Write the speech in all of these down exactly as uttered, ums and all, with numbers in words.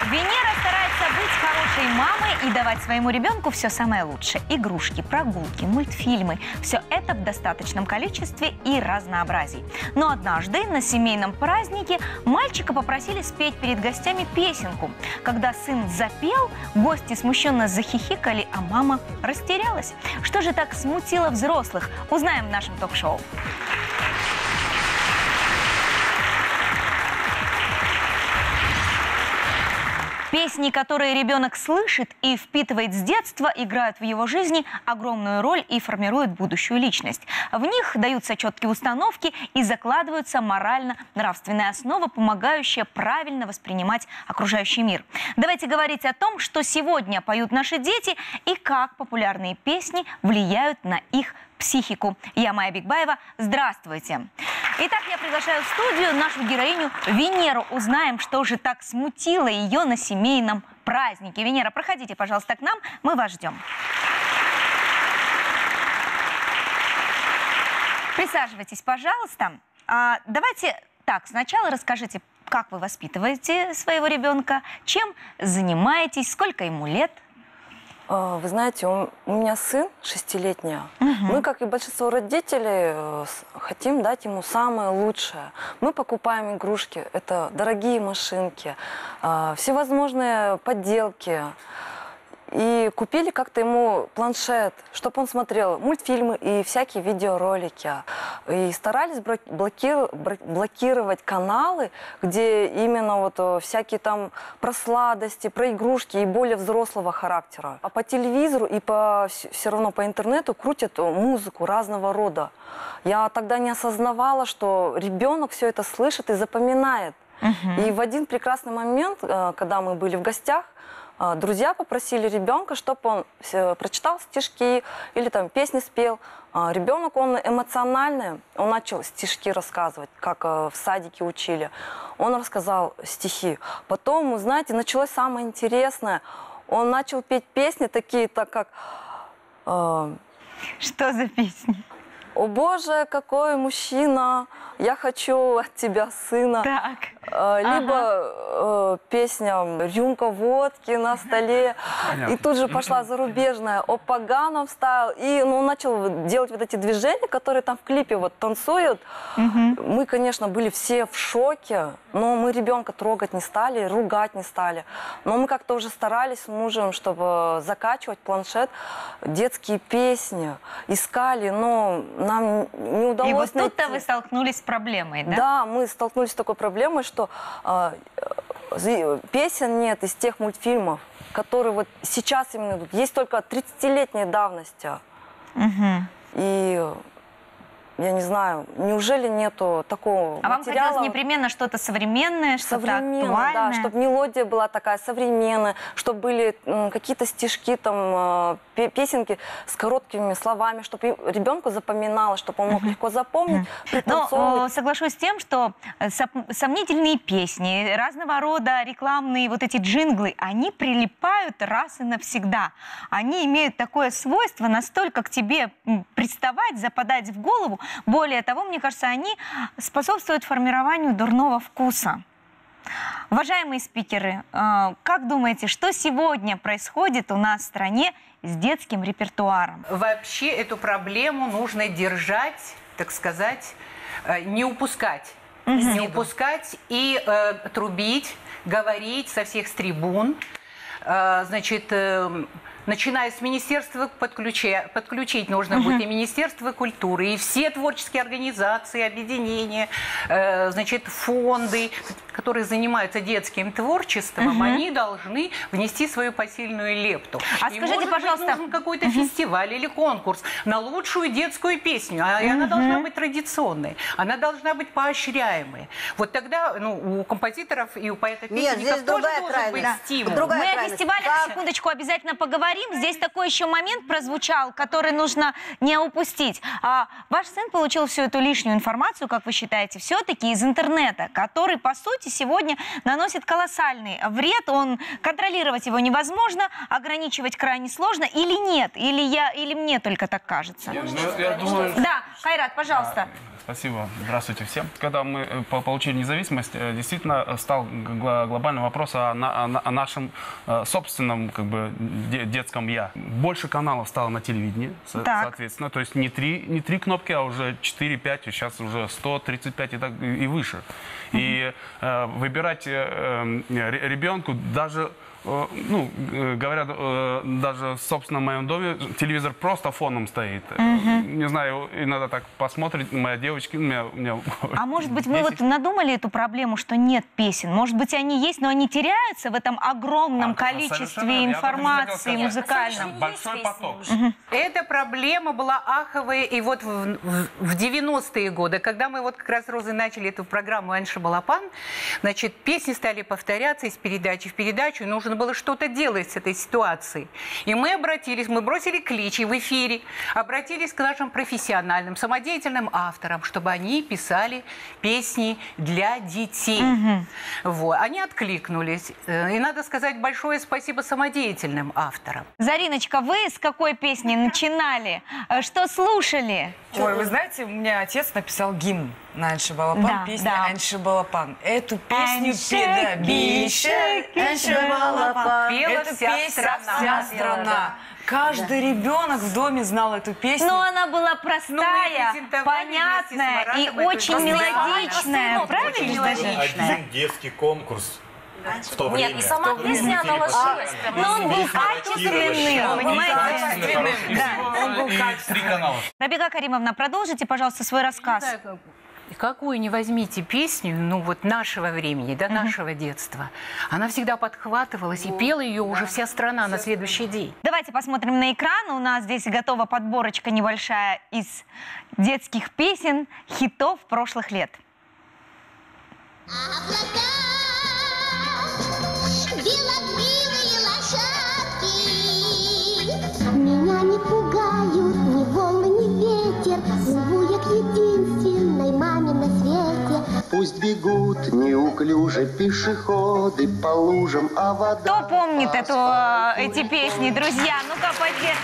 Венера старается быть хорошей мамой и давать своему ребенку все самое лучшее. Игрушки, прогулки, мультфильмы. Все это в достаточном количестве и разнообразии. Но однажды на семейном празднике мальчика попросили спеть перед гостями песенку. Когда сын запел, гости смущенно захихикали, а мама растерялась. Что же так смутило взрослых? Узнаем в нашем ток-шоу. Песни, которые ребенок слышит и впитывает с детства, играют в его жизни огромную роль и формируют будущую личность. В них даются четкие установки и закладываются морально-нравственная основа, помогающая правильно воспринимать окружающий мир. Давайте говорить о том, что сегодня поют наши дети и как популярные песни влияют на их психику. Я Майя Бигбаева. Здравствуйте. Итак, я приглашаю в студию нашу героиню Венеру. Узнаем, что же так смутило ее на семейном празднике. Венера, проходите, пожалуйста, к нам. Мы вас ждем. Присаживайтесь, пожалуйста. А, давайте так, сначала расскажите, как вы воспитываете своего ребенка, чем занимаетесь, сколько ему лет? Вы знаете, у меня сын шестилетний. Угу. Мы, как и большинство родителей, хотим дать ему самое лучшее. Мы покупаем игрушки, это дорогие машинки, всевозможные подделки. И купили как-то ему планшет, чтобы он смотрел мультфильмы и всякие видеоролики. И старались блокировать, блокировать каналы, где именно вот всякие там про сладости, про игрушки и более взрослого характера. А по телевизору и по, все равно по интернету крутят музыку разного рода. Я тогда не осознавала, что ребенок все это слышит и запоминает. Угу. И в один прекрасный момент, когда мы были в гостях, друзья попросили ребенка, чтобы он прочитал стишки или там песни спел. Ребенок, он эмоциональный, он начал стишки рассказывать, как в садике учили. Он рассказал стихи. Потом, знаете, началось самое интересное. Он начал петь песни такие, так как... Э, Что за песни? «О боже, какой мужчина, я хочу от тебя сына». Так. Либо ага. э, песня «Рюмка водки на столе». Понятно. И тут же пошла зарубежная «О поганом стайл». И ну, он начал делать вот эти движения, которые там в клипе вот танцуют. Угу. Мы, конечно, были все в шоке, но мы ребенка трогать не стали, ругать не стали. Но мы как-то уже старались с мужем, чтобы закачивать планшет, детские песни. Искали, но нам не удалось. И вот тут-то найти. Вы столкнулись с проблемой, да? Да, мы столкнулись с такой проблемой, что что э, песен нет из тех мультфильмов, которые вот сейчас именно идут. Есть только тридцатилетней давности. Угу. И я не знаю, неужели нету такого а материала? вам хотелось непременно что-то современное, что-то актуальное? Да, чтобы мелодия была такая современная, чтобы были какие-то стишки, там, песенки с короткими словами, чтобы ребенку запоминалось, чтобы он мог uh-huh. легко запомнить. Uh-huh. Но соглашусь с тем, что сомнительные песни, разного рода рекламные вот эти джинглы, они прилипают раз и навсегда. Они имеют такое свойство настолько к тебе приставать, западать в голову. Более того, мне кажется, они способствуют формированию дурного вкуса. Уважаемые спикеры, как думаете, что сегодня происходит у нас в стране с детским репертуаром? Вообще эту проблему нужно держать, так сказать, не упускать. Угу. Не упускать и э, трубить, говорить со всех с трибун. Э, значит... Э, Начиная с министерства, подключить, подключить нужно uh-huh. будет и Министерство культуры, и все творческие организации, объединения, э, значит, фонды, которые занимаются детским творчеством, uh-huh. они должны внести свою посильную лепту. А и, скажите, может пожалуйста, быть, нужен какой-то uh-huh. фестиваль или конкурс на лучшую детскую песню, а uh-huh. она должна быть традиционной, она должна быть поощряемой. Вот тогда ну, у композиторов и у поэтов-песенников тоже должен быть да. стимул. Мы о фестивале, да. секундочку, обязательно поговорим. Здесь такой еще момент прозвучал, который нужно не упустить. А, ваш сын получил всю эту лишнюю информацию, как вы считаете, все-таки из интернета, который, по сути, сегодня наносит колоссальный вред. Он, контролировать его невозможно, ограничивать крайне сложно. Или нет? Или, я, или мне только так кажется? Я, ну, я думаю... Да, Кайрат, пожалуйста. Спасибо. Здравствуйте всем. Когда мы получили независимость, действительно стал глобальный вопрос о, на, о нашем собственном как бы, детском «я». Больше каналов стало на телевидении, так. соответственно. То есть не три, не три кнопки, а уже четыре-пять, сейчас уже сто тридцать пять и, так, и выше. Mm-hmm. И э, выбирать э, ребенку даже... Ну, говорят, даже в собственном моем доме телевизор просто фоном стоит. Mm-hmm. Не знаю, иногда так посмотрит, моя девочка... У меня, у меня а может быть, мы вот надумали эту проблему, что нет песен? Может быть, они есть, но они теряются в этом огромном а, количестве информации музыкальном? Большой поток. Mm-hmm. Эта проблема была аховая и вот в, в, в девяностые годы, когда мы вот как раз с Розой начали эту программу «Аньша Балапан», значит, песни стали повторяться из передачи в передачу, и нужно было что-то делать с этой ситуацией. И мы обратились, мы бросили клич в эфире, обратились к нашим профессиональным, самодеятельным авторам, чтобы они писали песни для детей. Угу. Вот. Они откликнулись. И надо сказать большое спасибо самодеятельным авторам. Зариночка, вы с какой песни начинали? Что слушали? Ой, вы знаете, у меня отец написал гимн на Аньша Балапан, да, песня да. Аньша Балапан. Эту песню пела Биша, Аньша Балапан. Пела Эту вся песню страна. вся страна. Да. Каждый да. ребенок в доме знал эту песню. Но она была простая, ну, понятная и очень мелодичная. Правильно? Один детский конкурс. В то Нет, время. и сама песня, она ложилась. Но он был качественным, понимаете? Он был качественным. Рабига Каримовна, продолжите, пожалуйста, свой рассказ. Какую не возьмите песню, ну вот нашего времени, да, uh-huh. нашего детства, она всегда подхватывалась и пела ее уже вся страна на следующий день. Давайте посмотрим на экран. У нас здесь готова подборочка небольшая из детских песен, хитов прошлых лет. Меня не пугают ни волны, ни ветер, плыву я к единственной маме на свете. Пусть бегут неуклюже пешеходы по лужам, а вода... Кто помнит эту, эти песни, друзья? Ну-ка, поддержите.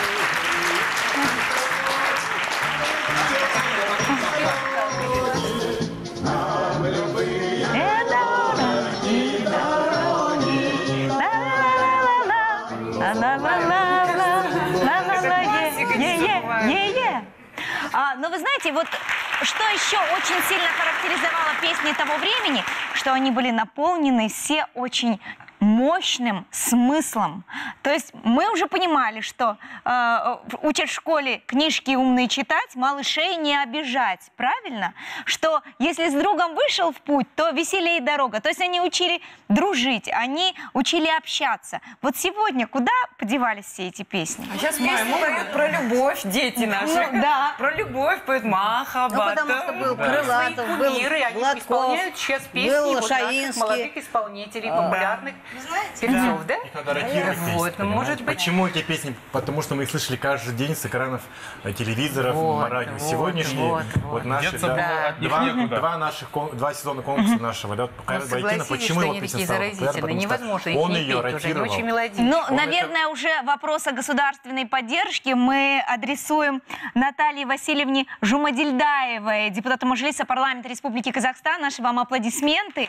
А, но вы знаете, вот что еще очень сильно характеризовало песни того времени, что они были наполнены все очень мощным смыслом. То есть мы уже понимали, что э, учат в школе книжки умные читать, малышей не обижать, правильно? Что если с другом вышел в путь, то веселее дорога. То есть они учили дружить, они учили общаться. Вот сегодня куда подевались все эти песни? А сейчас песни поют про любовь, дети наши. Ну, да. Про любовь поют Махаббата. Ну, потому что был Крылатов, был Гладков, исполняют сейчас песни был вот наших молодых исполнителей, популярных певцов, да? Их надо ротировать песни, вот, ну, может быть. Почему эти песни? Потому что мы их слышали каждый день с экранов телевизоров, вот, радио. Вот, Сегодняшние, вот, вот, вот. наши, да, два, два, наших, два сезона конкурса нашего, да, Байкина, почему его песня стала популярной? Невозможно их он не ее петь уже, они очень мелодичны. Ну, наверное, это... уже вопрос о государственной поддержке мы адресуем Наталье Васильевне Жумадильдаевой, депутату Мажилиса парламента Республики Казахстан. Наши вам аплодисменты.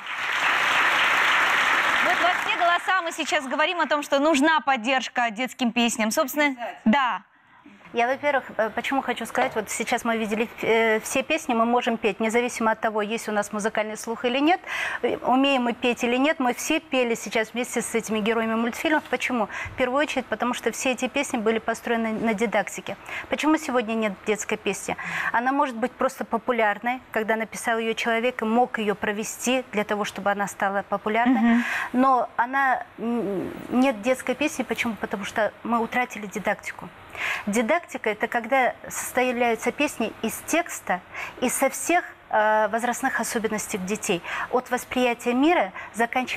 Вот во все голоса мы сейчас говорим о том, что нужна поддержка детским песням. Собственно, да. Я, во-первых, почему хочу сказать, вот сейчас мы видели э, все песни, мы можем петь, независимо от того, есть у нас музыкальный слух или нет, умеем мы петь или нет, мы все пели сейчас вместе с этими героями мультфильмов. Почему? В первую очередь, потому что все эти песни были построены на дидактике. Почему сегодня нет детской песни? Она может быть просто популярной, когда написал ее человек и мог ее провести для того, чтобы она стала популярной, mm-hmm. но она нет детской песни. Почему? Потому что мы утратили дидактику. Дидактика – это когда составляются песни из текста и со всех э, возрастных особенностей детей. От восприятия мира, заканчивая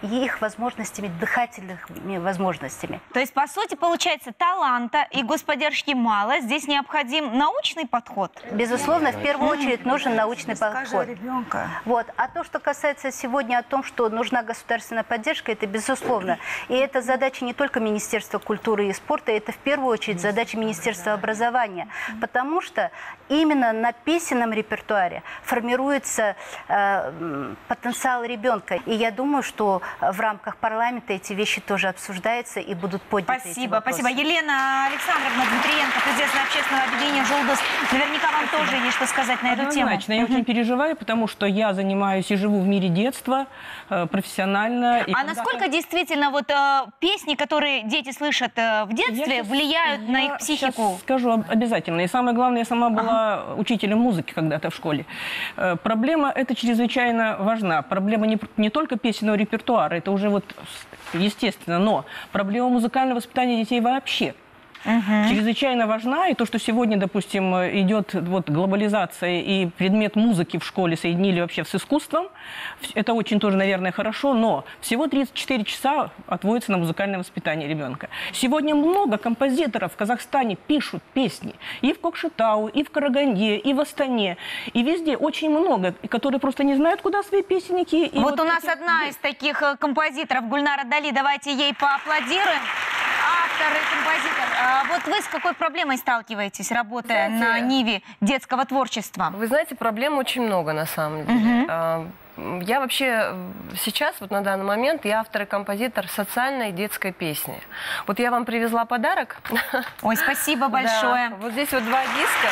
их возможностями, дыхательными возможностями. То есть, по сути, получается, таланта и господдержки мало. Здесь необходим научный подход. Безусловно, в первую очередь нужен научный подход. Ребенка. Вот. А то, что касается сегодня о том, что нужна государственная поддержка, это безусловно. И это задача не только Министерства культуры и спорта, это в первую очередь задача Министерства образования. Потому что именно на песенном репертуаре формируется э, потенциал ребенка. И я думаю, что в рамках парламента эти вещи тоже обсуждаются и будут подняты. Спасибо, спасибо. Елена Александровна Дмитриенко, президент общественного объединения «Жолдос». Наверняка вам тоже есть что сказать на эту тему. Однозначно. Я очень переживаю, потому что я занимаюсь и живу в мире детства э, профессионально. И а насколько действительно вот э, песни, которые дети слышат э, в детстве, я влияют я на их психику? Скажу обязательно. И самое главное, я сама была ага. учителем музыки когда-то в школе. Э, проблема эта чрезвычайно важна. Проблема не, не только песенного репертуара, это уже вот естественно, но проблема музыкального воспитания детей вообще. Угу. Чрезвычайно важна, и то, что сегодня, допустим, идет вот глобализация и предмет музыки в школе соединили вообще с искусством, это очень тоже, наверное, хорошо, но всего тридцать четыре часа отводится на музыкальное воспитание ребенка. Сегодня много композиторов в Казахстане пишут песни и в Кокшетау, и в Караганде, и в Астане, и везде очень много, которые просто не знают, куда свои песенники. И вот, вот у нас эти... одна из таких композиторов, Гульнара Дали, давайте ей поаплодируем. Автор и композитор. А вот вы с какой проблемой сталкиваетесь, работая знаете, на ниве детского творчества? Вы знаете, проблем очень много на самом деле. Угу. Я вообще сейчас, вот на данный момент, я автор и композитор социальной детской песни. Вот я вам привезла подарок. Ой, спасибо большое. Да. Вот здесь вот два диска.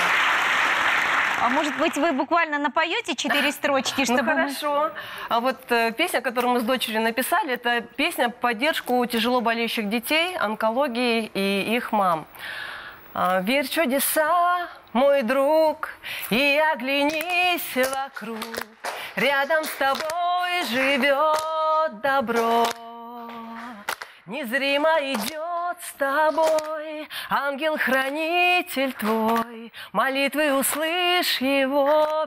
А может быть, вы буквально напоете четыре строчки, чтобы... Ну, хорошо. А вот э, песня, которую мы с дочерью написали, это песня в поддержку тяжело болеющих детей, онкологии и их мам. А, верь в чудеса, мой друг, и оглянись вокруг. Рядом с тобой живет добро. Незримо идет с тобой ангел-хранитель твой. Молитвы услышь его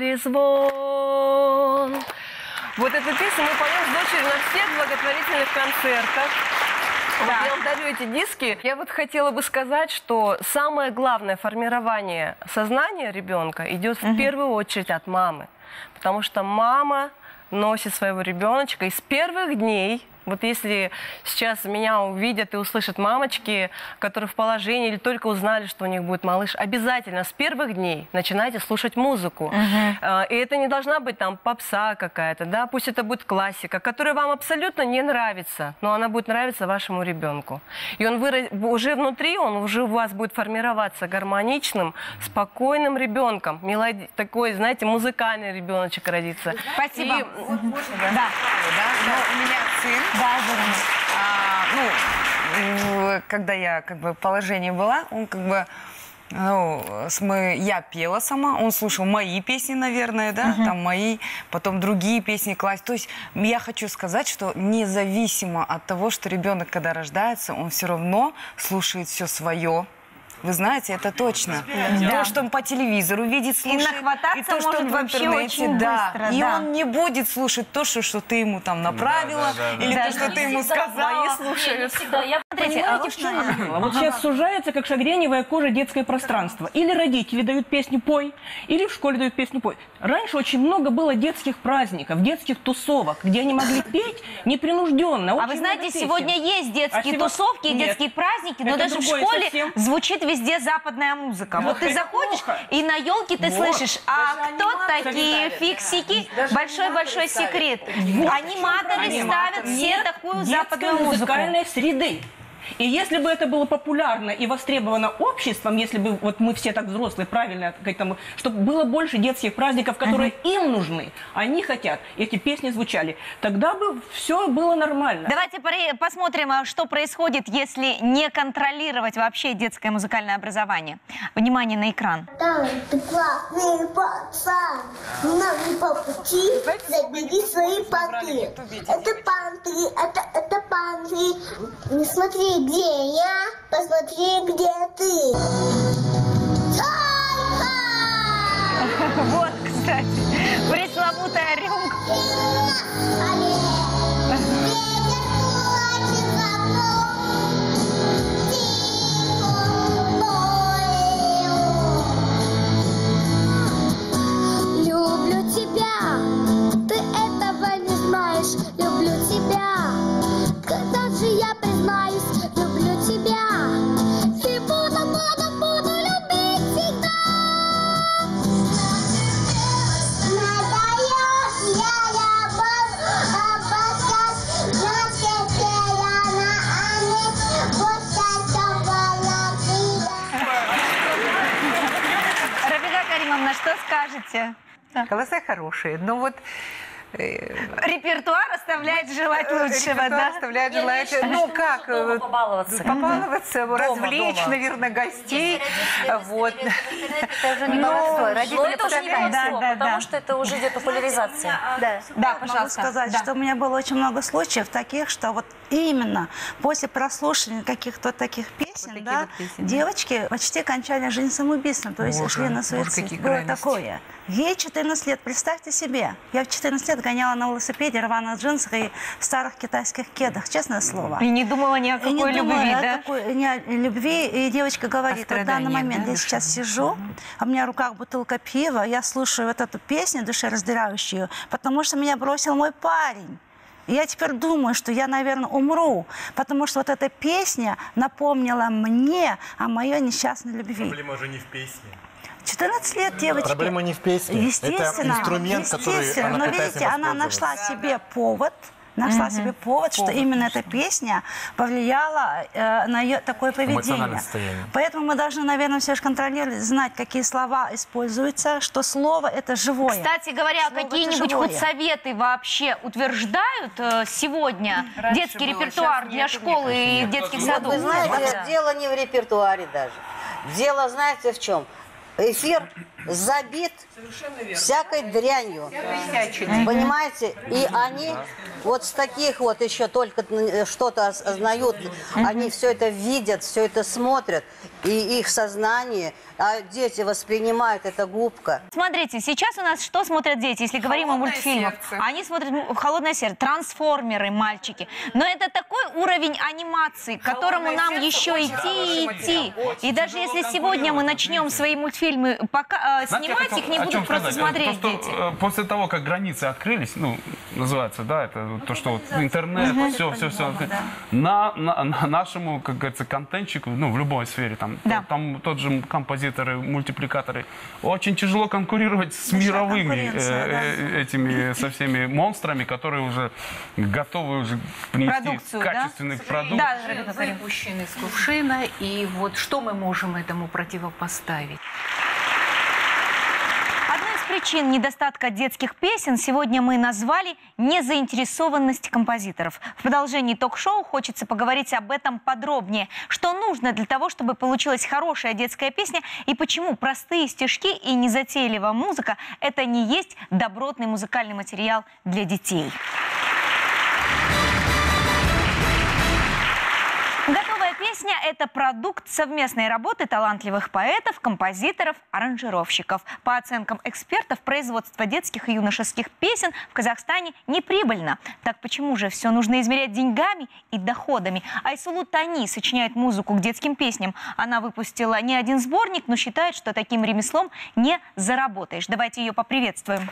перезвон. Вот эту песню мы поем с дочерью на всех благотворительных концертах. Да. Вот я вам дарю эти диски. Я вот хотела бы сказать, что самое главное формирование сознания ребенка идет в угу. первую очередь от мамы. Потому что мама носит своего ребеночка и с первых дней. Вот если сейчас меня увидят и услышат мамочки, которые в положении или только узнали, что у них будет малыш, обязательно с первых дней начинайте слушать музыку. Uh-huh. И это не должна быть там попса какая-то, да, пусть это будет классика, которая вам абсолютно не нравится, но она будет нравиться вашему ребенку. И он вырос... уже внутри, он уже у вас будет формироваться гармоничным, спокойным ребенком. Мелоди... Такой, знаете, музыкальный ребеночек родится. Спасибо. И... Вот можно, да? Да. Да? Но у меня сын. Да, а, ну, когда я как бы в положении была, он как бы, ну, мы, я пела сама, он слушал мои песни, наверное, да, uh-huh. там мои, потом другие песни класть. То есть я хочу сказать, что независимо от того, что ребенок, когда рождается, он все равно слушает все свое. Вы знаете, это точно. Да. То, что он по телевизору видит, слушает. И нахвататься и то, что может он в вообще интернете, очень да. быстро. И да. он не будет слушать то, что, что ты ему там направила, да, да, да, или да, то, что да. ты ему сказала. Мои слушают. Я, смотрите, а вот, что а вот сейчас сужается, как шагреневая кожа, детское пространство. Или родители дают песню «пой», или в школе дают песню «пой». Раньше очень много было детских праздников, детских тусовок, где они могли петь непринужденно. А вы знаете, сегодня есть детские а тусовки, сегодня... детские праздники, но даже в школе совсем... звучит везде западная музыка. Вот, вот ты заходишь, плохо. И на елке ты вот. Слышишь, а даже кто такие фиксики? Большой-большой секрет. Вот. Аниматоры ставят все такую западную музыку. Музыкальной среды. И если бы это было популярно и востребовано обществом, если бы вот мы все так взрослые, правильно, к этому, чтобы было больше детских праздников, которые uh-huh. им нужны, они хотят, эти песни звучали, тогда бы все было нормально. Давайте посмотрим, что происходит, если не контролировать вообще детское музыкальное образование. Внимание на экран. Там ты классный пацан, нам не по пути, забери свои понты. Это понты, это, это понты, не смотри, где я, посмотри, где ты. Вот, кстати, пресловутая рюмка. Настя. Да. Голоса хорошие, но вот... Репертуар оставляет желать лучшего, Репертуар да? оставляет желать... Ну, как? Дома побаловаться. Побаловаться, Дома, развлечь, дома. наверное, гостей. Вот. Это уже не Но- баловство. Но Родители это уже не позволяют. баловство, да, потому да. что это уже идет популяризация. Да. Да, Могу пожалуйста. сказать, Да. что у меня было очень много случаев таких, что вот именно после прослушивания каких-то таких песен, такие да, вот песни. девочки почти кончали жизнь самоубийством, то есть Боже, шли на боже, суицид. какие Было крайности. такое. Ей четырнадцать лет, представьте себе. Я в четырнадцать лет гоняла на велосипеде, рваных джинсах и в старых китайских кедах, честное слово. И не думала ни о И не какой думала любви, о да? какой- ни о любви. И девочка говорит, вот в данный страданиях, момент да, я сейчас сижу, а у меня в руках бутылка пива, я слушаю вот эту песню душераздирающую, потому что меня бросил мой парень. И я теперь думаю, что я, наверное, умру, потому что вот эта песня напомнила мне о моей несчастной любви. Проблема уже не в песне. четырнадцать лет девочки. Проблема не в песне. Естественно, Это инструмент, который естественно. она Но пытается видите, она воспользоваться. нашла себе повод, нашла себе повод, что именно эта песня повлияла э, на ее такое поведение. Эмоциональное состояние. Поэтому мы должны, наверное, все же контролировать, знать, какие слова используются, что слово это живое. Кстати говоря, Слово какие-нибудь живое. худсоветы вообще утверждают э, сегодня Раньше детский было, репертуар щас для нет, школы мне и кажется, детских Вот садов? вы знаете, Да. дело не в репертуаре даже. Дело, знаете, в чем? Эфир забит всякой дрянью. Понимаете? И они вот с таких вот еще только что-то осознают, они все это видят, все это смотрят, и их сознание, а дети воспринимают это губка. Смотрите, сейчас у нас что смотрят дети, если говорим о «Холодное мультфильмах? сердце». Они смотрят м- «Холодное сердце», «Трансформеры», мальчики. Но это такой уровень анимации, к которому «Холодное нам сердце» еще очень идти хороший и материал. идти. Очень И даже тяжело если сегодня мы конкурировать, начнем извините. свои мультфильмы пока, э, Знаете, снимать, я их не хотел о чем будут просто сказать? смотреть Просто, дети. э, После того, как границы открылись, ну, называется, да, это то, что вот интернет, все, все, все. На, на- на нашему, как говорится, контентчику, ну, в любой сфере, там, Да. там тот же композиторы, мультипликаторы, очень тяжело конкурировать с мировыми конкуренция, э, э, этими, со всеми монстрами, которые уже готовы уже принести Продукцию, да? качественный продукт. Да, Ребекка, говори. Выпущен из кувшина, и вот что мы можем этому противопоставить? Одной из причин недостатка детских песен сегодня мы назвали незаинтересованность композиторов. В продолжении ток-шоу хочется поговорить об этом подробнее. Что нужно для того, чтобы получилась хорошая детская песня, и почему простые стишки и незатейливая музыка – это не есть добротный музыкальный материал для детей. Готовая песня – это продукт совместной работы талантливых поэтов, композиторов, аранжировщиков. По оценкам экспертов, производство детских и юношеских песен в Казахстане неприбыльно. Так почему же все нужно измерять деньгами и доходами? Айсулу Тани сочиняет музыку к детским песням. Она выпустила не один сборник, но считает, что таким ремеслом не заработаешь. Давайте ее поприветствуем.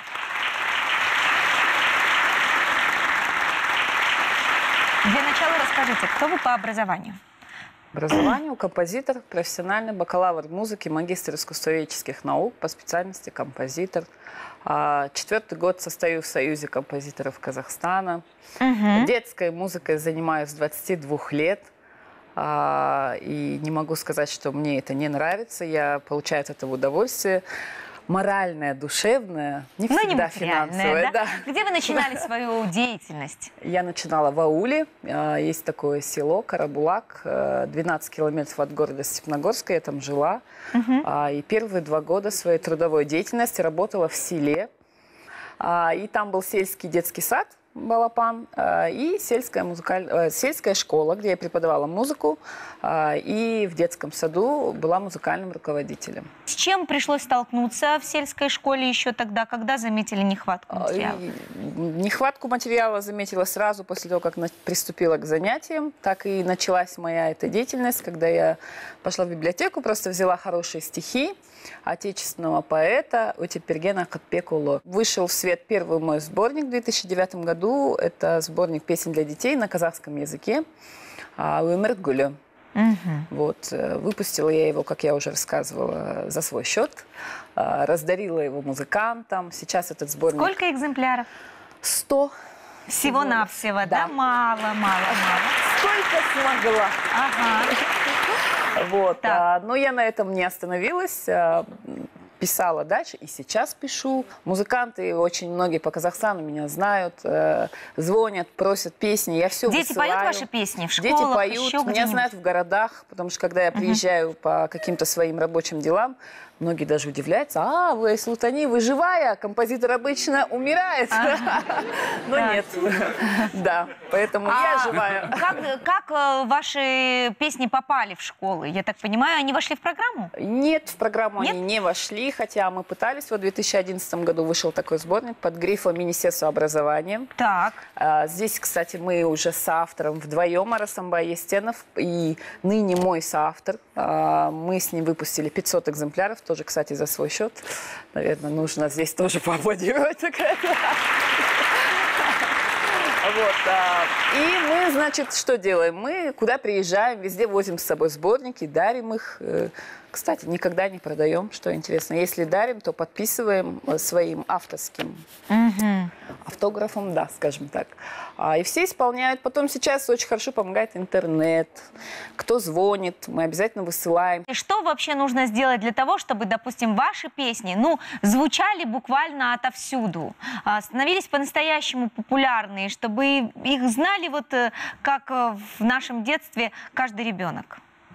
Для начала расскажите, кто вы по образованию? Образованию композитор, профессиональный бакалавр музыки, магистр искусствоведческих наук по специальности композитор. А, Четвертый год состою в Союзе композиторов Казахстана. Угу. Детской музыкой занимаюсь с двадцати двух лет. А, И не могу сказать, что мне это не нравится. Я получаю от этого удовольствие. Моральное, душевное, не Ну, не всегда материальное, финансовое. да? Да. Где вы начинали свою деятельность? Я начинала в ауле. А, Есть такое село Карабулак, э, двенадцать километров от города Степногорска. Я там жила. Мгм. А, И первые два года своей трудовой деятельности работала в селе. А, И там был сельский детский сад Балапан а, и сельская, музыкаль... э, сельская школа, где я преподавала музыку. а, И в детском саду была музыкальным руководителем. С чем пришлось столкнуться в сельской школе еще тогда, когда заметили нехватку материала? И Нехватку материала заметила сразу после того, как на- приступила к занятиям. Так и началась моя эта деятельность, когда я пошла в библиотеку, просто взяла хорошие стихи отечественного поэта Утепергена Катпекулы. Вышел в свет первый мой сборник в две тысячи девятом году. Это сборник песен для детей на казахском языке «Өмір гүлі». Мгм. Вот, э, выпустила я его, как я уже рассказывала, за свой счет. э, Раздарила его музыкантам. Сейчас этот сборник... Сколько экземпляров? Сто. Всего-навсего, да? Да. Мало, мало, мало. Сколько смогла. Ага. Вот. Так. а, но я на этом не остановилась. А, писала дальше, и сейчас пишу. Музыканты, очень многие по Казахстану меня знают, э, звонят, просят песни, я все Дети высылаю. поют ваши песни в школах? Дети поют, еще меня где-нибудь? знают в городах, потому что когда я приезжаю uh-huh. по каким-то своим рабочим делам, многие даже удивляются, а, вы Султани, вы живая, композитор обычно умирает. Но нет, да, поэтому я живая. Как ваши песни попали в школы? Я так понимаю, они вошли в программу? Нет, в программу они не вошли, хотя мы пытались. Вот в две тысячи одиннадцатом году вышел такой сборник под грифом Министерства образования. Так. Здесь, кстати, мы уже с автором вдвоем, Арасамбай Естенов, и ныне мой соавтор. Мы с ним выпустили пятьсот экземпляров, тоже, кстати, за свой счет. Наверное, нужно здесь тоже поаплодировать. Вот, а, и мы, значит, что делаем? Мы куда приезжаем, везде возим с собой сборники, дарим их. Кстати, никогда не продаем, что интересно. Если дарим, то подписываем своим авторским mm-hmm. автографом, да, скажем так. А, и все исполняют. Потом сейчас очень хорошо помогает интернет. Кто звонит, мы обязательно высылаем. И что вообще нужно сделать для того, чтобы, допустим, ваши песни, ну, звучали буквально отовсюду, становились по-настоящему популярные, чтобы их знали вот как в нашем детстве каждый ребенок?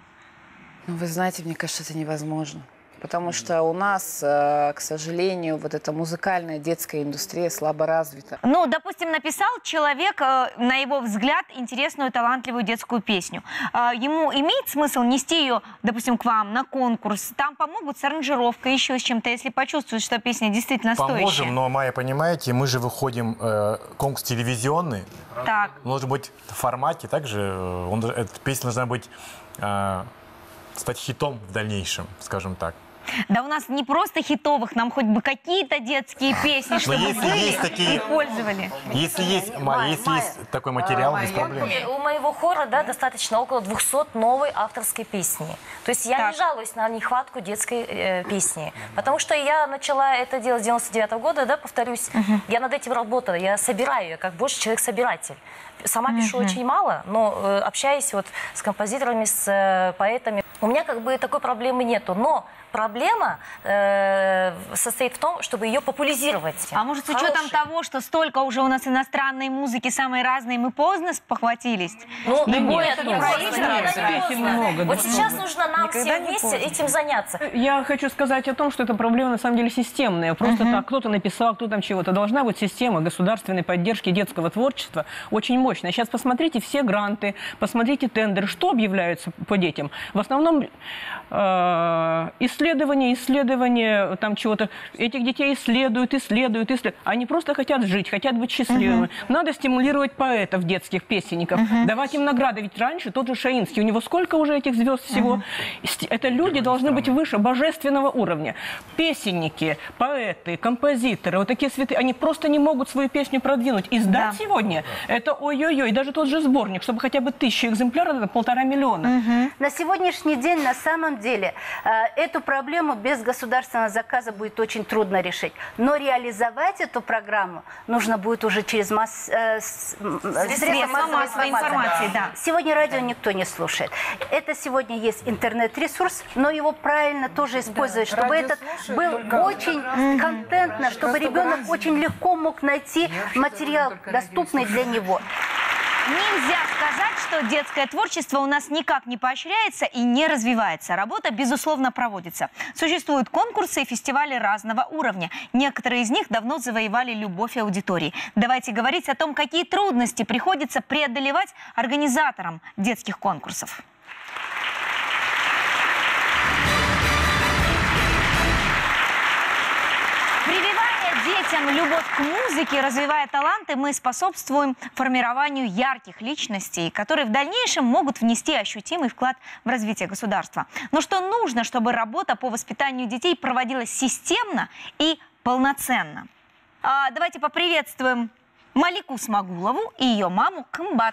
Ну, вы знаете, мне кажется, это невозможно. Потому что у нас, к сожалению, вот эта музыкальная детская индустрия слабо развита. Ну, допустим, написал человек, на его взгляд, интересную, талантливую детскую песню. Ему имеет смысл нести ее, допустим, к вам на конкурс? Там помогут с аранжировкой, еще с чем-то, если почувствуют, что песня действительно стоящая. Поможем, но, Майя, понимаете, мы же выходим, э, конкурс телевизионный. Так. Он должен быть в формате, также он, эта песня должна быть... Э, стать хитом в дальнейшем, скажем так. Да у нас не просто хитовых, нам хоть бы какие-то детские песни, чтобы были и пользовали. Если есть, Майя, если есть такой материал, без проблем. У моего хора, да, достаточно около двухсот новой авторской песни. То есть я Так. не жалуюсь на нехватку детской э, песни. Потому что я начала это делать с девяносто девятого года, да, повторюсь. Uh-huh. Я над этим работала, я собираю ее, как больше человек-собиратель. Сама uh-huh. пишу очень мало, но э, общаясь вот с композиторами, с э, поэтами, у меня как бы такой проблемы нету. Но проблема э, состоит в том, чтобы ее популяризировать. А может, с учетом того, что столько уже у нас иностранной музыки, самой разной, мы поздно спохватились? Ну, да нет, нет, не поздно. Вот сейчас нужно нам всем вместе этим заняться. Я хочу сказать о том, что эта проблема на самом деле системная. Просто uh-huh. так, кто-то написал, кто там чего-то. Должна быть система государственной поддержки детского творчества очень мощная. Сейчас посмотрите все гранты, посмотрите тендеры, что объявляются по детям. В основном э, исследования, исследования там чего-то. Этих детей исследуют, исследуют, исследуют. Они просто хотят жить, хотят быть счастливыми. Uh-huh. Надо стимулировать поэтов, детских песенников, uh-huh. давать им награды. Ведь раньше тот же Шаинский, у него сколько уже этих звезд всего? Uh-huh. Это люди должны быть выше божественного уровня. Песенники, поэты, композиторы, вот такие святые, они просто не могут свою песню продвинуть. Издать да. сегодня это ой-ой-ой, даже тот же сборник, чтобы хотя бы тысяча экземпляров, это полтора миллиона. Угу. На сегодняшний день, на самом деле, э, эту проблему без государственного заказа будет очень трудно решить. Но реализовать эту программу нужно будет уже через масс, э, с, средства массовой информации. Да. Сегодня радио никто не слушает. Это сегодня есть интернет-ресурс, но его правильно тоже использовать, да, чтобы этот был очень контентно, чтобы ребенок очень легко мог найти материал, доступный для него. Нельзя сказать, что детское творчество у нас никак не поощряется и не развивается. Работа, безусловно, проводится. Существуют конкурсы и фестивали разного уровня. Некоторые из них давно завоевали любовь аудитории. Давайте говорить о том, какие трудности приходится преодолевать организаторам детских конкурсов. Детям любовь к музыке, развивая таланты, мы способствуем формированию ярких личностей, которые в дальнейшем могут внести ощутимый вклад в развитие государства. Но что нужно, чтобы работа по воспитанию детей проводилась системно и полноценно? А, давайте поприветствуем Малику Смагулову и ее маму Кымбат.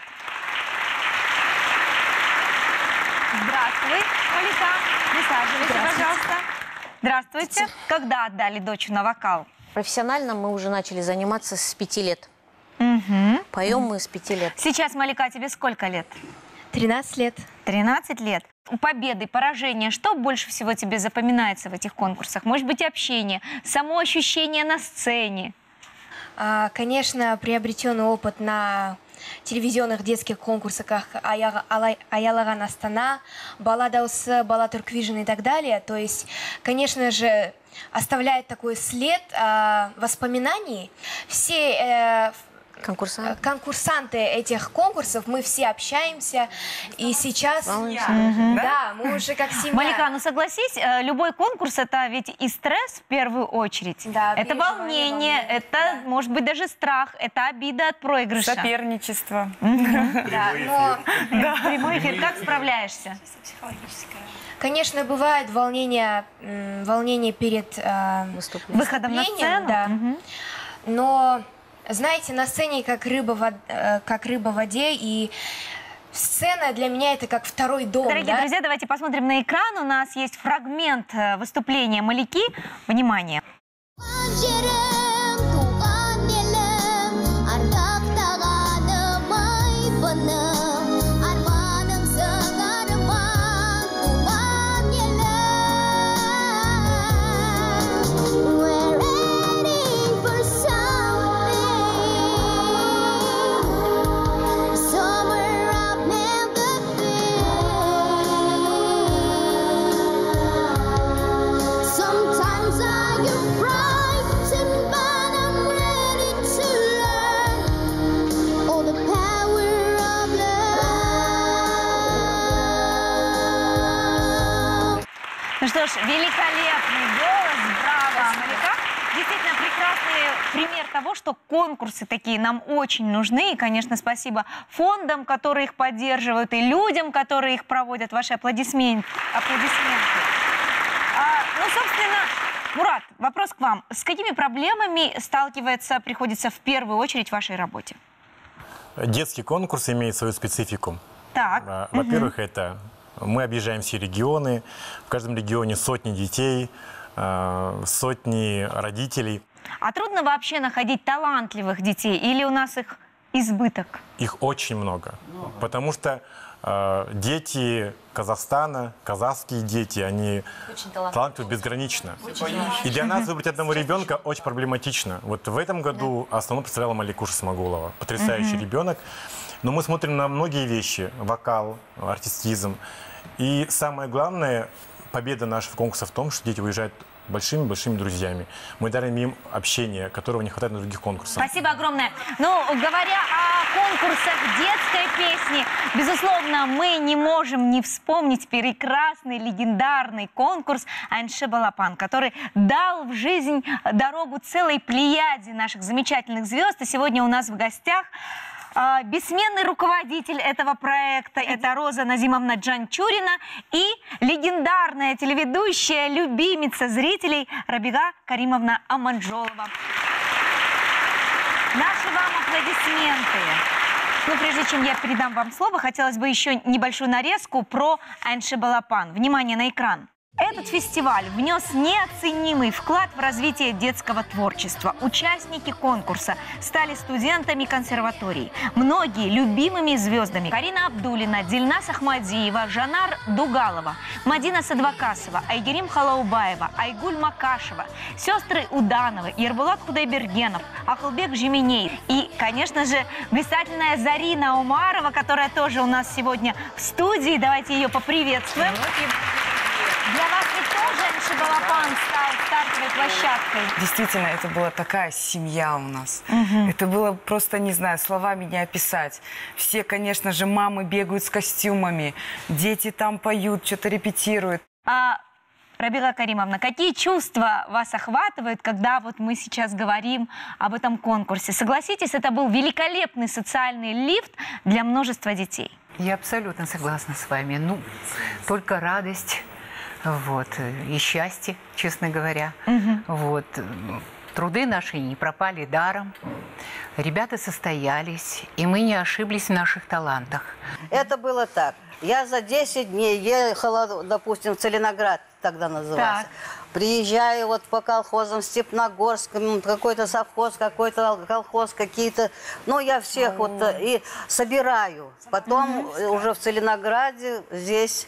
Здравствуй, Малика. Присаживайся, пожалуйста. Здравствуйте. Когда отдали дочь на вокал? Профессионально мы уже начали заниматься с пяти лет. Угу. Поем мы с пяти лет. Сейчас, Малика, тебе сколько лет? тринадцать лет. тринадцать лет. Победы, поражения, что больше всего тебе запоминается в этих конкурсах? Может быть, общение, само ощущение на сцене? А, конечно, приобретенный опыт на телевизионных детских конкурсах, как Аялаган Астана, Бала Даусы, Бала Турквижн и так далее. То есть, конечно же, оставляет такой след э, воспоминаний. Все э, Конкурсанты. конкурсанты этих конкурсов, мы все общаемся. И сейчас... Мгм. Да, мы уже как семья. Малика, ну согласись, э, любой конкурс это ведь и стресс в первую очередь. Да, это переживание, волнение, это может быть даже страх, это обида от проигрыша. Соперничество. Да, но... Прямой эфир, как справляешься? Конечно, бывает волнение, м, волнение перед э, Выходом на выступлением, сцену? да. Но, знаете, на сцене как рыба, в, э, как рыба в воде, и сцена для меня это как второй дом. Дорогие да? друзья, давайте посмотрим на экран. У нас есть фрагмент э, выступления Малики. Внимание. Sometimes I get frightened, but I'm ready to learn all the power of love. Ну что ж, великолепный голос, браво, Малика. Действительно прекрасный пример того, что конкурсы такие нам очень нужны. И, конечно, спасибо фондам, которые их поддерживают, и людям, которые их проводят. Ваши аплодисменты. аплодисменты. А, ну, собственно, Мурат, вопрос к вам. С какими проблемами сталкивается, приходится в первую очередь в вашей работе? Детский конкурс имеет свою специфику. Так. А, Во-первых, это мы объезжаем все регионы. В каждом регионе сотни детей, а, сотни родителей. А трудно вообще находить талантливых детей? Или у нас их избыток? Их очень много. Потому что э, дети Казахстана, казахские дети, они талантливы безгранично. И для нас выбрать одного ребенка очень проблематично. Вот в этом году основной представляла Маликуша Смагулова. Потрясающий Мгм. ребенок. Но мы смотрим на многие вещи. Вокал, артистизм. И самое главное, победа нашего конкурса в том, что дети уезжают большими-большими друзьями. Мы дарим им общение, которого не хватает на других конкурсах. Спасибо огромное. Ну, говоря о конкурсах детской песни, безусловно, мы не можем не вспомнить прекрасный, легендарный конкурс «Айнше Балапан», который дал в жизнь дорогу целой плеяде наших замечательных звезд. И сегодня у нас в гостях а, бессменный руководитель этого проекта, это Роза Назимовна Джанчурина, и легендарная телеведущая, любимица зрителей Рабига Каримовна Аманджолова. Наши вам аплодисменты. Но прежде чем я передам вам слово, хотелось бы еще небольшую нарезку про Айнше Балапан. Внимание на экран. Этот фестиваль внес неоценимый вклад в развитие детского творчества. Участники конкурса стали студентами консерватории. Многие любимыми звездами. Карина Абдулина, Дильназ Ахмадиева, Жанар Дугалова, Мадина Садвакасова, Айгерим Халаубаева, Айгуль Макашева, сестры Удановы, Ербулат Худайбергенов, Ахылбек Жеменей и, конечно же, блистательная Зарина Умарова, которая тоже у нас сегодня в студии. Давайте ее поприветствуем. Для вас ведь тоже Айнше Балапан стал стартовой площадкой? Действительно, это была такая семья у нас. Мгм. Это было просто, не знаю, словами не описать. Все, конечно же, мамы бегают с костюмами, дети там поют, что-то репетируют. А, Рабига Каримовна, какие чувства вас охватывают, когда вот мы сейчас говорим об этом конкурсе? Согласитесь, это был великолепный социальный лифт для множества детей. Я абсолютно согласна с вами. Ну, только радость. Вот, и счастье, честно говоря. Мгм. Вот. Труды наши не пропали даром. Ребята состоялись, и мы не ошиблись в наших талантах. Это было так. Я за десять дней ехала, допустим, в Целиноград, тогда назывался. Так. Приезжаю вот по колхозам, Степногорском, какой-то совхоз, какой-то колхоз, какие-то... Ну, я всех вот э, и собираю. Потом уже в Целинограде здесь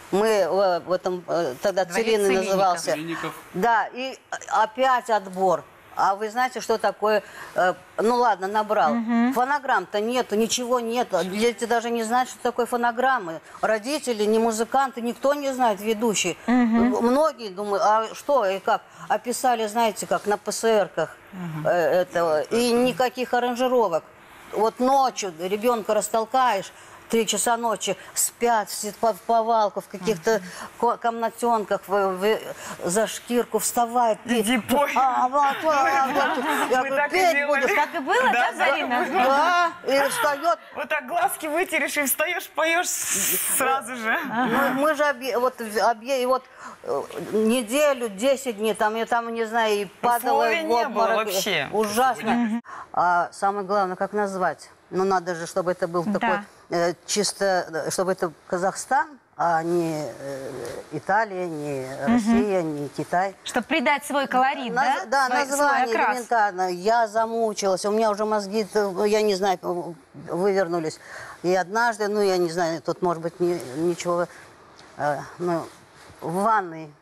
Мы э, в этом, э, тогда Целинный назывался. Целинников. Да, и опять отбор. А вы знаете, что такое, э, ну ладно, набрал. Угу. Фонограмм-то нету, ничего нету. Дети даже не знают, что такое фонограммы. Родители, не музыканты, никто не знает, ведущий. Угу. Многие думают, а что и как? Описали, знаете, как на ПСРках угу. э, этого. И никаких аранжировок. Вот ночью ребенка растолкаешь, три часа ночи спят, все в повалках, в каких-то комнатенках, в, в, за шкирку вставает. Иди пой. А, вот, вот, вот. Я говорю, петь будешь. Так и было, да, Зарина? Да, и встает. Вот так глазки вытерешь и встаешь, поешь сразу же. Мы, мы же обе, вот, обе, вот неделю, десять дней, там, я там, не знаю, и падала в обморок. Вообще. Ужасно. А самое главное, как назвать? Ну, надо же, чтобы это был да. такой, э, чисто, чтобы это Казахстан, а не э, Италия, не угу. Россия, не Китай. Чтобы придать свой колорит, На, да? Да, свой, название свой элементарно. Я замучилась, у меня уже мозги, я не знаю, вывернулись. И однажды, ну, я не знаю, тут, может быть, не, ничего, э, ну, в ванной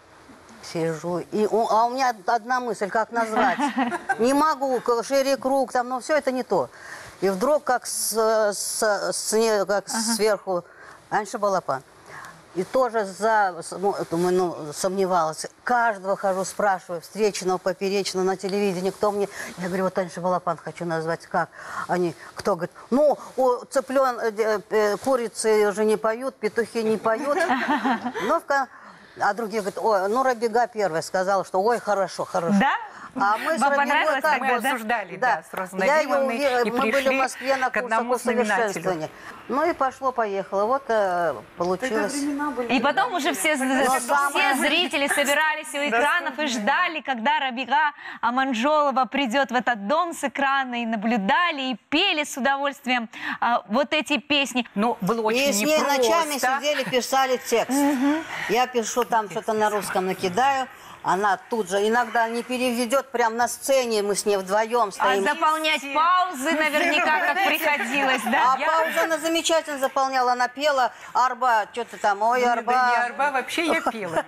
сижу, и, а у меня одна мысль, как назвать. Не могу, шире круг, там, но все это не то. И вдруг, как, с, с, с, как ага. сверху, Аньша Балапан. И тоже за, ну, сомневалась. Каждого хожу, спрашиваю, встречного, поперечного на телевидении, кто мне... Я говорю, вот Аньша Балапан хочу назвать, как? Они, кто говорит, ну, у цыплен, э, э, курицы уже не поют, петухи не поют. Ну, в... А другие говорят, ой, ну, Рабига первая сказала, что ой, хорошо, хорошо. Да? А мы Вам понравилось так, мы да? обсуждали, да, да с Роснадимовной, я и мы были в Москве на к одному курсах усовершенствования. Ну и пошло-поехало. Вот э, получилось. И потом уже все, все самое... зрители собирались у экранов и ждали, когда Рабига Аманжолова придет в этот дом с экрана, и наблюдали, и пели с удовольствием а, вот эти песни. Ну, было очень и с ней непросто. ночами сидели, писали текст. Я пишу там что-то на русском, накидаю. Она тут же иногда не переведет, прям на сцене мы с ней вдвоем стоим. А заполнять паузы наверняка как приходилось, да? А пауза она замечательно заполняла, она пела Арба, что-то там, ой, Арба. Да не Арба, вообще я пела.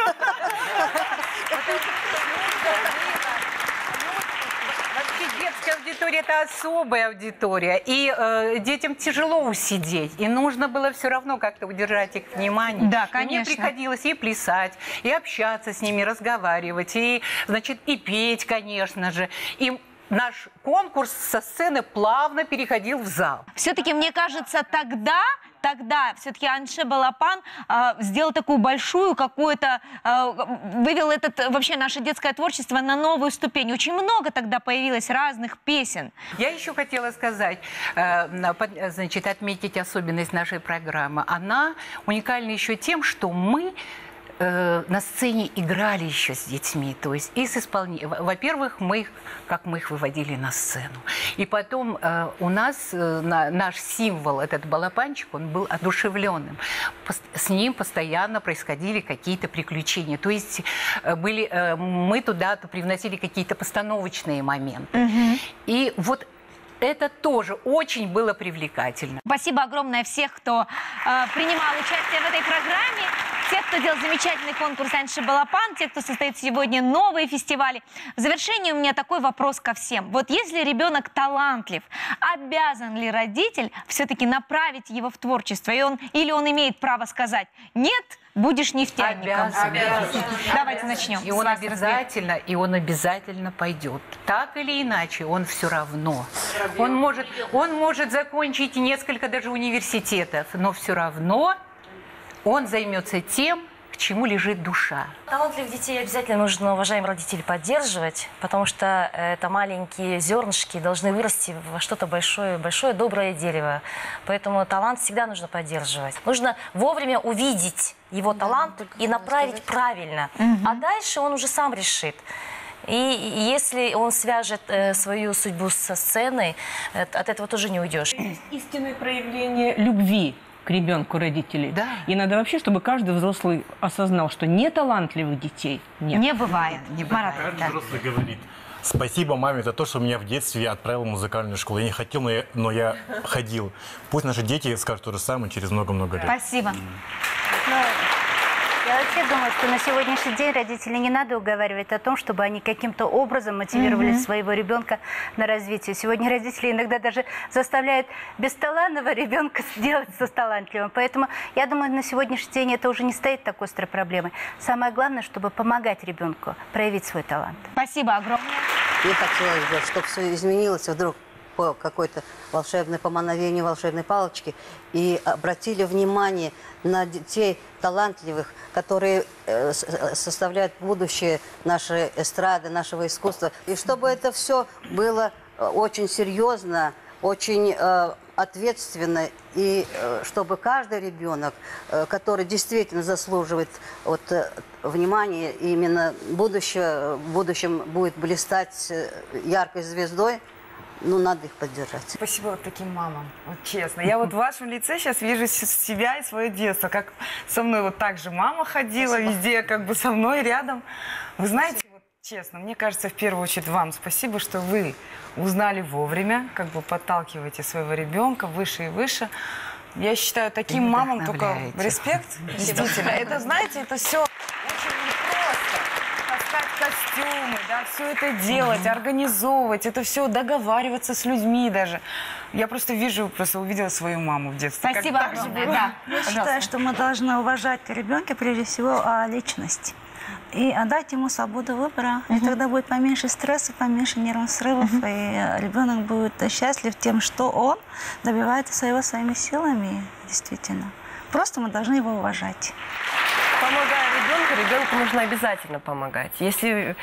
Детская аудитория – это особая аудитория, и э, детям тяжело усидеть, и нужно было все равно как-то удержать их внимание. Да, конечно. И мне приходилось и плясать, и общаться с ними, разговаривать, и, значит, и петь, конечно же. И наш конкурс со сцены плавно переходил в зал. Все-таки, мне кажется, тогда... Тогда все-таки Аньше Балапан э, сделал такую большую какую-то, э, вывел этот, вообще наше детское творчество на новую ступень. Очень много тогда появилось разных песен. Я еще хотела сказать, э, под, значит, отметить особенность нашей программы. Она уникальна еще тем, что мы э, на сцене играли еще с детьми. То есть и с исполнением. Во-первых, мы их, как мы их выводили на сцену. И потом э, у нас э, на, наш символ, этот балапанчик, он был одушевленным. Пос, с ним постоянно происходили какие-то приключения. То есть э, были, э, мы туда привносили какие-то постановочные моменты. Mm-hmm. И вот это тоже очень было привлекательно. Спасибо огромное всех, кто э, принимал участие в этой программе. Те, кто делал замечательный конкурс Аньши Балапан, те, кто состоит сегодня новые фестивали. В завершении у меня такой вопрос ко всем. Вот если ребенок талантлив, обязан ли родитель все-таки направить его в творчество? И он, или он имеет право сказать «нет», будешь нефтяником? Обязан. Обязан. Давайте начнем. И он обязательно, и он обязательно пойдет. Так или иначе, он все равно. Он может, он может закончить несколько даже университетов, но все равно он займется тем, к чему лежит душа. Талантливых детей обязательно нужно, уважаемые родители, поддерживать, потому что это маленькие зернышки должны вырасти во что-то большое, большое доброе дерево. Поэтому талант всегда нужно поддерживать. Нужно вовремя увидеть его талант и направить правильно, угу. а дальше он уже сам решит. И если он свяжет э, свою судьбу со сценой, э, от этого тоже не уйдешь. Истинное проявление любви к ребенку родителей. Да. И надо вообще, чтобы каждый взрослый осознал, что неталантливых детей нет. Не бывает. Не бывает. Каждый да. взрослый говорит: спасибо маме за то, что меня в детстве отправил в музыкальную школу. Я не хотел, но я, но я ходил. Пусть наши дети скажут то же самое через много-много лет. Спасибо. Ну, я вообще думаю, что на сегодняшний день родителей не надо уговаривать о том, чтобы они каким-то образом мотивировали Мгм. своего ребенка на развитие. Сегодня родители иногда даже заставляют бесталантливого ребенка сделать со талантливым. Поэтому я думаю, на сегодняшний день это уже не стоит такой острой проблемой. Самое главное, чтобы помогать ребенку проявить свой талант. Спасибо огромное. Мне хотелось бы, чтобы все изменилось вдруг по какой-то волшебной, по мановению волшебной палочки, и обратили внимание на детей талантливых, которые э, составляют будущее нашей эстрады, нашего искусства. И чтобы это все было очень серьезно, очень э, ответственно, и э, чтобы каждый ребенок, э, который действительно заслуживает вот, э, внимания, именно будущее, в будущем будет блистать э, яркой звездой, ну, надо их поддержать. Спасибо вот таким мамам, вот честно. Я вот в вашем лице сейчас вижу себя и свое детство, как со мной вот так же мама ходила. Спасибо. Везде, как бы со мной рядом. Вы знаете, вот честно, мне кажется, в первую очередь вам спасибо, что вы узнали вовремя, как бы подталкиваете своего ребенка выше и выше. Я считаю, таким мамам только респект. Действительно, это, знаете, это все очень непросто. Таскать костюмы, да, все это делать, организовывать, это все договариваться с людьми даже. Я просто вижу, просто увидела свою маму в детстве. Спасибо Как так же огромное, было? да. Я считаю, что мы должны уважать ребенка, прежде всего, а, личность. И отдать ему свободу выбора. И тогда будет поменьше стресса, поменьше нервных срывов. И ребенок будет счастлив тем, что он добивается своего своими силами. Действительно. Просто мы должны его уважать. Помогая ребенку, ребенку нужно обязательно помогать. Если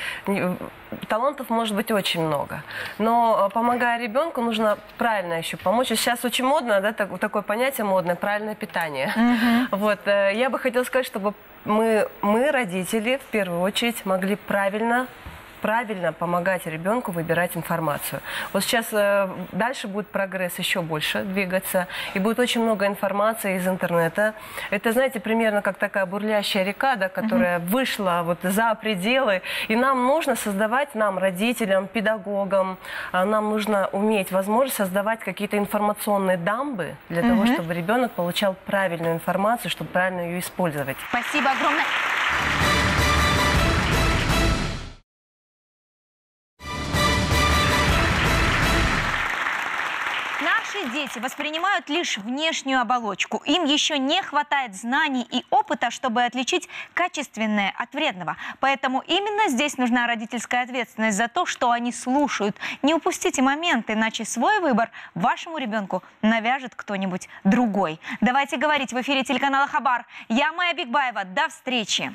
талантов может быть очень много, но помогая ребенку, нужно правильно еще помочь. Сейчас очень модно, да, так, такое понятие модное, правильное питание. Mm-hmm. Вот, я бы хотела сказать, чтобы мы, мы, родители, в первую очередь, могли правильно правильно помогать ребенку выбирать информацию. Вот сейчас э, дальше будет прогресс еще больше двигаться, и будет очень много информации из интернета. Это, знаете, примерно как такая бурлящая река, да, которая mm-hmm. вышла вот за пределы, и нам нужно создавать, нам, родителям, педагогам, э, нам нужно уметь, возможность создавать какие-то информационные дамбы для mm-hmm. того, чтобы ребенок получал правильную информацию, чтобы правильно ее использовать. Спасибо огромное. Дети воспринимают лишь внешнюю оболочку. Им еще не хватает знаний и опыта, чтобы отличить качественное от вредного. Поэтому именно здесь нужна родительская ответственность за то, что они слушают. Не упустите момент, иначе свой выбор вашему ребенку навяжет кто-нибудь другой. Давайте говорить в эфире телеканала Хабар. Я Майя Бигбаева. До встречи.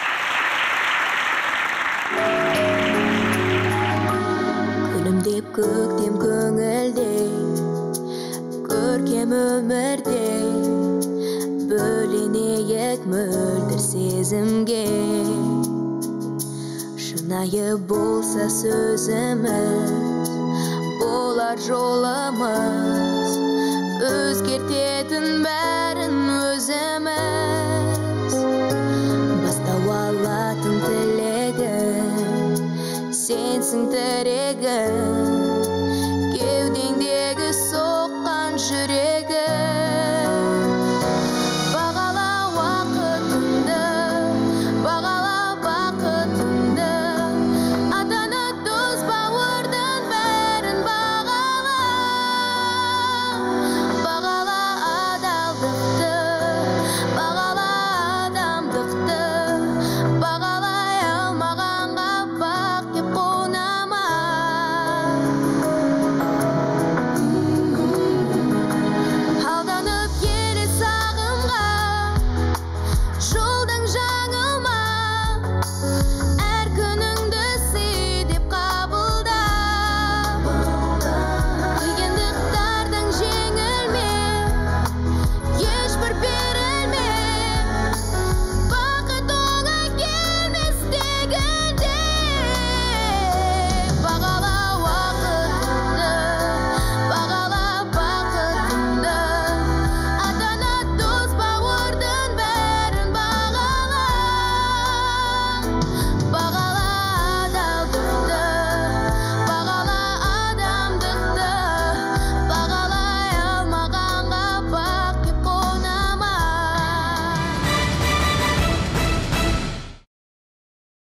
Көркем өмірде бөленейік мөлдір сезімге, шынайы болса сөзіміз, болар жолымыз, өзгертетін бәрін өзіміз. Бастау алатын тілегім, сенсің тірек